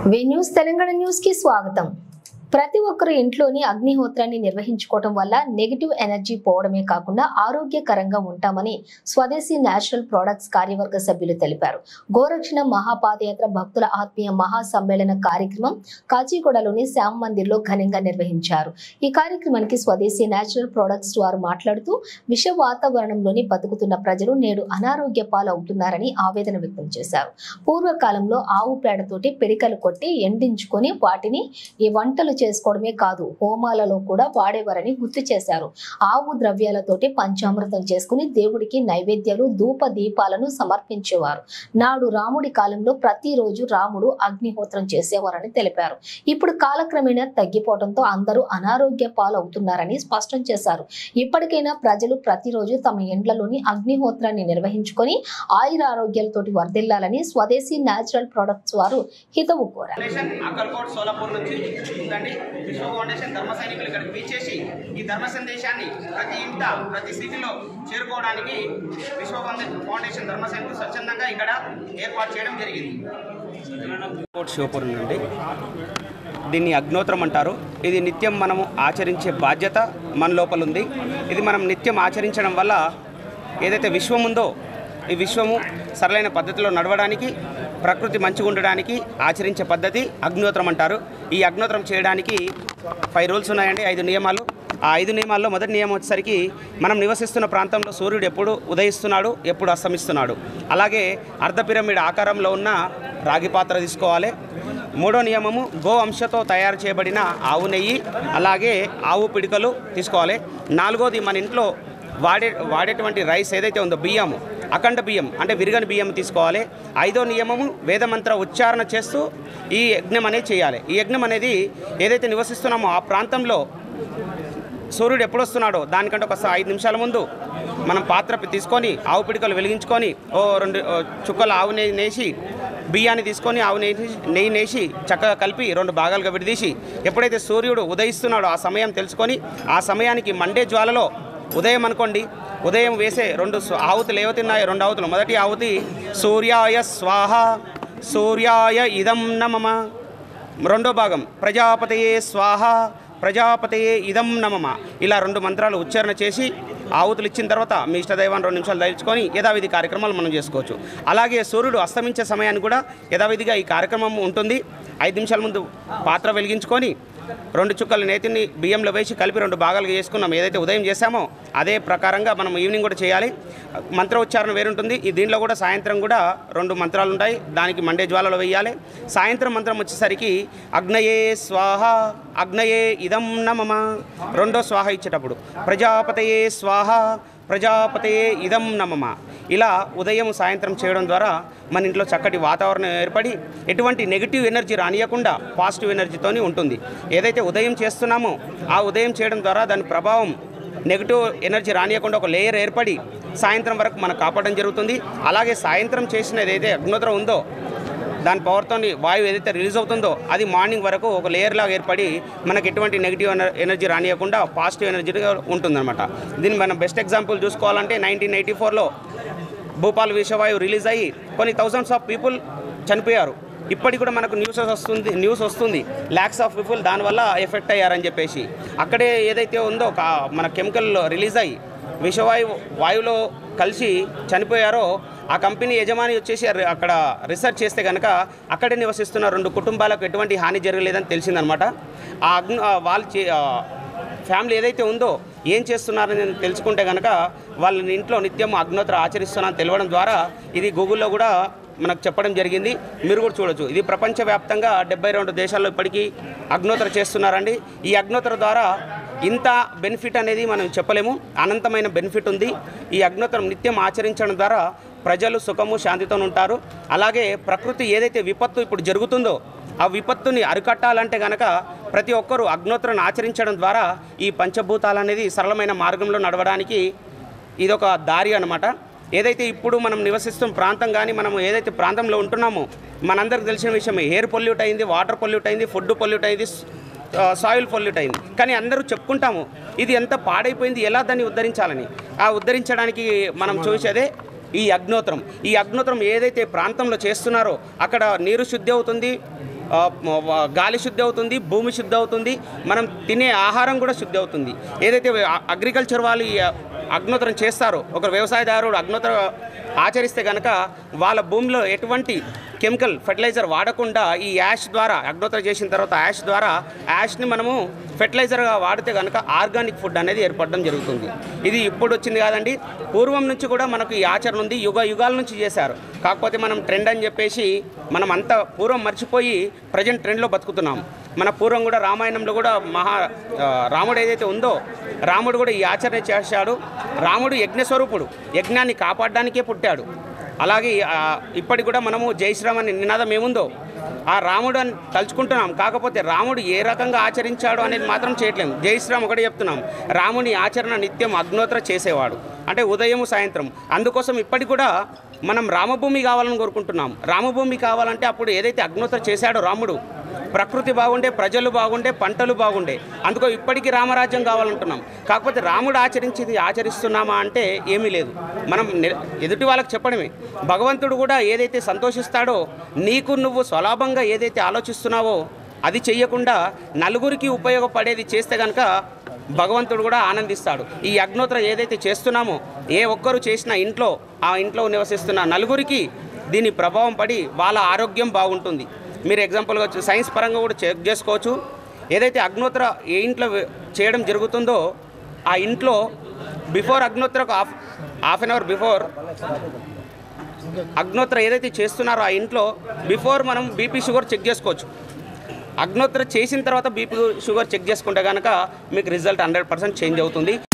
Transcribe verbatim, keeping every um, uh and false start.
వి news Telangana news కి స్వాగతం। ప్రతి ఒక్కరు ఇంట్లోని అగ్నిహోత్రాన్ని నిర్వహించుకోవడం వల్ల నెగటివ్ ఎనర్జీ పోవడమే కాకుండా ఆరోగ్యకరంగా ఉంటామని స్వదేశీ నేచురల్ ప్రొడక్ట్స్ కార్యవర్గ సభ్యులు తెలిపారు। గోరక్షణ మహాపాదయాత్ర భక్తుల ఆత్మీయ మహా సమ్మేళన కార్యక్రమం కాచిగూడలోని శ్యామ్ మందిర్ లో ఘనంగా నిర్వహించారు। ఈ కార్యక్రమానికి స్వదేశీ నేచురల్ ప్రొడక్ట్స్ వారు మాట్లాడుతూ విష వాతావరణంలోని బతుకుతున్న ప్రజలు నేడు అనారోగ్య పాలవుతున్నారని ఆవేదన వ్యక్తం చేశారు। పూర్వకాలంలో ఆవు పేడతోటి పిడికలు కొట్టి ఎండించుకొని వాటిని ఈ వంటలు చేసుకోవడమే కాదు హోమాలలో కూడా వాడేవారని గుర్తు చేశారు। ఆవు ద్రవ్యాలతోటి పంచామృతం చేసుకుని దేవుడికి నైవేద్యాలు ధూప దీపాలను సమర్పించేవారు। నాడు రాముడి కాలంలో ప్రతిరోజు రాముడు అగ్నిహోత్రం చేసేవారని తెలిపారు। ఇప్పుడు కాలక్రమేణా తగ్గిపోవడంతో అందరూ అనారోగ్య పాలవుతున్నారని స్పష్టం చేశారు। ఇప్పటికైనా ప్రజలు ప్రతిరోజు తమ ఇండ్లలోని అగ్నిహోత్రాన్ని నిర్వహించుకొని ఆయుర ఆరోగ్యాలతోటి వర్ధిల్లాలని స్వదేశీ నేచురల్ ప్రొడక్ట్స్ వారు హితవు కోరారు। విశ్వ ఫౌండేషన్ ధర్మ సైనికులు ఇక్కడికి విచ్చేసి ఈ ధర్మ సందేశాన్ని ప్రతి ఇంట ప్రతి సిటీలో చేరుకోవడానికి విశ్వ ఫౌండేషన్ ధర్మ సైనికులు స్వచ్ఛందంగా ఇక్కడ ఏర్పాటు చేయడం జరిగింది। శివపురం నుండి దీన్ని అగ్నోత్రం అంటారు। ఇది నిత్యం మనము ఆచరించే బాధ్యత మన లోపల ఉంది। ఇది మనం నిత్యం ఆచరించడం వల్ల ఏదైతే విశ్వం ఉందో ఈ విశ్వము సరైన పద్ధతిలో నడవడానికి ప్రకృతి మంచిగా ఉండడానికి ఆచరించే పద్ధతి అగ్నిహోత్రం అంటారు। ఈ అగ్నిహోత్రం చేయడానికి ఫైవ్ రూల్స్ ఉన్నాయండి, ఐదు నియమాలు। ఆ ఐదు నియమాల్లో మొదటి నియమం వచ్చేసరికి మనం నివసిస్తున్న ప్రాంతంలో సూర్యుడు ఎప్పుడు ఉదయిస్తున్నాడు ఎప్పుడు అస్తమిస్తున్నాడు, అలాగే అర్ధ పిరమిడ్ ఆకారంలో ఉన్న రాగి పాత్ర తీసుకోవాలి। మూడో నియమము గో అంశతో తయారు చేయబడిన ఆవు నెయ్యి అలాగే ఆవు పిడికలు తీసుకోవాలి। నాలుగోది మన ఇంట్లో వాడే వాడేటువంటి రైస్ ఏదైతే ఉందో బియ్యము అఖండ బియ్యం అంటే విరగని బియ్యం తీసుకోవాలి। ఐదో నియమము వేదమంత్ర ఉచ్చారణ చేస్తూ ఈ యజ్ఞం అనేది చేయాలి। ఈ యజ్ఞం అనేది ఏదైతే నివసిస్తున్నామో ఆ ప్రాంతంలో సూర్యుడు ఎప్పుడు వస్తున్నాడో దానికంటే ఒక ఐదు నిమిషాల ముందు మనం పాత్ర తీసుకొని ఆవు పిడికలు వెలిగించుకొని ఓ రెండు చుక్కల ఆవు నెయ్యి నేసి బియ్యాన్ని తీసుకొని ఆవు నెయ్యి నెయ్యి నేసి చక్కగా కలిపి రెండు భాగాలుగా విడదీసి ఎప్పుడైతే సూర్యుడు ఉదయిస్తున్నాడో ఆ సమయం తెలుసుకొని ఆ సమయానికి మండే జ్వాలలో ఉదయం అనుకోండి, ఉదయం వేసే రెండు ఆవుతులు ఏవతున్నాయి రెండు ఆవుతులు, మొదటి ఆవుతి సూర్యాయ స్వాహ సూర్యాయ ఇదం నమమ, రెండో భాగం ప్రజాపతయే స్వాహ ప్రజాపతయే ఇదం నమమ। ఇలా రెండు మంత్రాలు ఉచ్చారణ చేసి ఆవుతులు ఇచ్చిన తర్వాత మీ ఇష్టదైవాన్ని రెండు నిమిషాలు దయచుకొని యథావిధి కార్యక్రమాలు మనం చేసుకోవచ్చు। అలాగే సూర్యుడు అస్తమించే సమయాన్ని కూడా యథావిధిగా ఈ కార్యక్రమం ఉంటుంది। ఐదు నిమిషాల ముందు పాత్ర వెలిగించుకొని రెండు చుక్కల నేతిని బియ్యంలో వేసి కలిపి రెండు భాగాలుగా చేసుకున్నాం। ఏదైతే ఉదయం చేసామో అదే ప్రకారంగా మనం ఈవినింగ్ కూడా చేయాలి। మంత్ర ఉచ్చారణ వేరుంటుంది। ఈ దీనిలో కూడా సాయంత్రం కూడా రెండు మంత్రాలు ఉంటాయి, దానికి మండే జ్వాలలో వేయాలి। సాయంత్రం మంత్రం వచ్చేసరికి అగ్నయే స్వాహ అగ్నయే ఇదం నమమ, రెండో స్వాహ ఇచ్చేటప్పుడు ప్రజాపతయే స్వాహ ప్రజాపతయే ఇదం నమమ। ఇలా ఉదయం సాయంత్రం చేయడం ద్వారా మన ఇంట్లో చక్కటి వాతావరణం ఏర్పడి ఎటువంటి నెగిటివ్ ఎనర్జీ రానియకుండా పాజిటివ్ ఎనర్జీతోని ఉంటుంది। ఏదైతే ఉదయం చేస్తున్నామో ఆ ఉదయం చేయడం ద్వారా దాని ప్రభావం నెగిటివ్ ఎనర్జీ రానియకుండా ఒక లేయర్ ఏర్పడి సాయంత్రం వరకు మనకు కాపాడడం జరుగుతుంది। అలాగే సాయంత్రం చేసిన ఏదైతే అగ్నిహోత్రం ఉందో దాని పవర్తో వాయువు ఏదైతే రిలీజ్ అవుతుందో అది మార్నింగ్ వరకు ఒక లేయర్ లాగా ఏర్పడి మనకు ఎటువంటి నెగిటివ్ ఎనర్జీ రానియకుండా పాజిటివ్ ఎనర్జీగా ఉంటుందన్నమాట। దీన్ని మనం బెస్ట్ ఎగ్జాంపుల్ చూసుకోవాలంటే నైన్టీన్ ఎయిటీ ఫోర్లో భూపాల్ విషవాయువు రిలీజ్ అయ్యి కొన్ని థౌజండ్స్ ఆఫ్ పీపుల్ చనిపోయారు। ఇప్పటికి కూడా మనకు న్యూస్ వస్తుంది న్యూస్ వస్తుంది ల్యాక్స్ ఆఫ్ పీపుల్ దానివల్ల ఎఫెక్ట్ అయ్యారని చెప్పేసి। అక్కడే ఏదైతే ఉందో మన కెమికల్ రిలీజ్ అయ్యి విషవాయువు వాయువులో కలిసి చనిపోయారో ఆ కంపెనీ యజమాని వచ్చేసి అక్కడ రీసెర్చ్ చేస్తే కనుక అక్కడే నివసిస్తున్న రెండు కుటుంబాలకు ఎటువంటి హాని జరగలేదని తెలిసిందనమాట। ఆ అగ్ని వాళ్ళ ఫ్యామిలీ ఏదైతే ఉందో ఏం చేస్తున్నారని తెలుసుకుంటే కనుక వాళ్ళ ఇంట్లో నిత్యం అగ్నిహోత్ర ఆచరిస్తున్నారని తెలవడం ద్వారా ఇది గూగుల్లో కూడా మనకు చెప్పడం జరిగింది, మీరు కూడా చూడొచ్చు। ఇది ప్రపంచవ్యాప్తంగా డెబ్బై రెండు దేశాల్లో ఇప్పటికీ అగ్నిహోత్ర చేస్తున్నారండి। ఈ అగ్నిహోత్ర ద్వారా ఇంత బెనిఫిట్ అనేది మనం చెప్పలేము, అనంతమైన బెనిఫిట్ ఉంది। ఈ అగ్నిహోత్రం నిత్యం ఆచరించడం ద్వారా ప్రజలు సుఖము శాంతితో ఉంటారు। అలాగే ప్రకృతి ఏదైతే విపత్తు ఇప్పుడు జరుగుతుందో ఆ విపత్తుని అరికట్టాలంటే కనుక ప్రతి ఒక్కరూ అగ్నిహోత్రాన్ని ఆచరించడం ద్వారా ఈ పంచభూతాలు అనేది సరళమైన మార్గంలో నడవడానికి ఇదొక దారి అన్నమాట। ఏదైతే ఇప్పుడు మనం నివసిస్తున్న ప్రాంతం కానీ మనం ఏదైతే ప్రాంతంలో ఉంటున్నామో మనందరికి తెలిసిన విషయం ఎయిర్ పొల్యూట్ అయింది, వాటర్ పొల్యూట్ అయింది, ఫుడ్ పొల్యూట్ అయింది, సాయిల్ పొల్యూట్ అయింది। కానీ అందరూ చెప్పుకుంటాము ఇది ఎంత పాడైపోయింది, ఎలా దాన్ని ఉద్ధరించాలని। ఆ ఉద్ధరించడానికి మనం చూసేదే ఈ అగ్నిహోత్రం ఈ అగ్నిహోత్రం ఏదైతే ప్రాంతంలో చేస్తున్నారో అక్కడ నీరు శుద్ధి అవుతుంది, గాలి శుద్ధి అవుతుంది, భూమి శుద్ధి అవుతుంది, మనం తినే ఆహారం కూడా శుద్ధి అవుతుంది. ఏదైతే అగ్రికల్చర్ వాళ్ళు ఈ అగ్నిహోత్రం చేస్తారో, ఒక వ్యవసాయదారుడు అగ్నిహోత్రం ఆచరిస్తే కనుక వాళ్ళ భూమిలో ఎటువంటి కెమికల్ ఫెర్టిలైజర్ వాడకుండా ఈ యాష్ ద్వారా అగ్నిహోత్రం చేసిన తర్వాత యాష్ ద్వారా యాష్ని మనము ఫెర్టిలైజర్గా వాడితే కనుక ఆర్గానిక్ ఫుడ్ అనేది ఏర్పడడం జరుగుతుంది. ఇది ఇప్పుడు వచ్చింది కాదండి, పూర్వం నుంచి కూడా మనకు ఈ ఆచరణ ఉంది, యుగ యుగాల నుంచి చేశారు. కాకపోతే మనం ట్రెండ్ అని చెప్పేసి మనం అంతా పూర్వం మర్చిపోయి ప్రజెంట్ ట్రెండ్లో బతుకుతున్నాం. మన పూర్వం కూడా రామాయణంలో కూడా మహా రాముడు ఏదైతే ఉందో రాముడు కూడా ఈ ఆచరణ చేశాడు. రాముడు యజ్ఞస్వరూపుడు, యజ్ఞాన్ని కాపాడడానికే పుట్టాడు. అలాగే ఇప్పటికి కూడా మనము జై శ్రీరామ్ అనే నినాదం ఏముందో ఆ రాముడు అని తలుచుకుంటున్నాం. కాకపోతే రాముడు ఏ రకంగా ఆచరించాడు అనేది మాత్రం చేయట్లేము. జై శ్రీరామ్ ఒకటే చెప్తున్నాం, రాముని ఆచరణ నిత్యం అగ్నిహోత్ర చేసేవాడు, అంటే ఉదయం సాయంత్రం. అందుకోసం ఇప్పటికి కూడా మనం రామభూమి కావాలని కోరుకుంటున్నాం. రామభూమి కావాలంటే అప్పుడు ఏదైతే అగ్నిహోత్ర చేశాడో రాముడు, ప్రకృతి బాగుండే, ప్రజలు బాగుండే, పంటలు బాగుండే, అందుకో ఇప్పటికీ రామరాజ్యం కావాలంటున్నాం. కాకపోతే రాముడు ఆచరించింది ఆచరిస్తున్నామా అంటే ఏమీ లేదు. మనం ఎదుటి వాళ్ళకి చెప్పడమే. భగవంతుడు కూడా ఏదైతే సంతోషిస్తాడో, నీకు నువ్వు స్వలాభంగా ఏదైతే ఆలోచిస్తున్నావో అది చెయ్యకుండా నలుగురికి ఉపయోగపడేది చేస్తే కనుక భగవంతుడు కూడా ఆనందిస్తాడు. ఈ అగ్నిహోత్రం ఏదైతే చేస్తున్నామో ఏ ఒక్కరు చేసినా ఇంట్లో ఆ ఇంట్లో నివసిస్తున్న నలుగురికి దీని ప్రభావం పడి వాళ్ళ ఆరోగ్యం బాగుంటుంది. మీరు ఎగ్జాంపుల్గా సైన్స్ పరంగా కూడా చెక్ చేసుకోవచ్చు. ఏదైతే అగ్నిహోత్ర ఏ ఇంట్లో చేయడం జరుగుతుందో ఆ ఇంట్లో బిఫోర్ అగ్నిహోత్రకు half half an hour before అగ్నిహోత్ర ఏదైతే చేస్తున్నారో ఆ ఇంట్లో బిఫోర్ మనం బీపీ షుగర్ చెక్ చేసుకోవచ్చు. అగ్నిహోత్ర చేసిన తర్వాత బీపీ షుగర్ చెక్ చేసుకుంటే కనుక మీకు రిజల్ట్ హండ్రెడ్ పర్సెంట్ చేంజ్ అవుతుంది.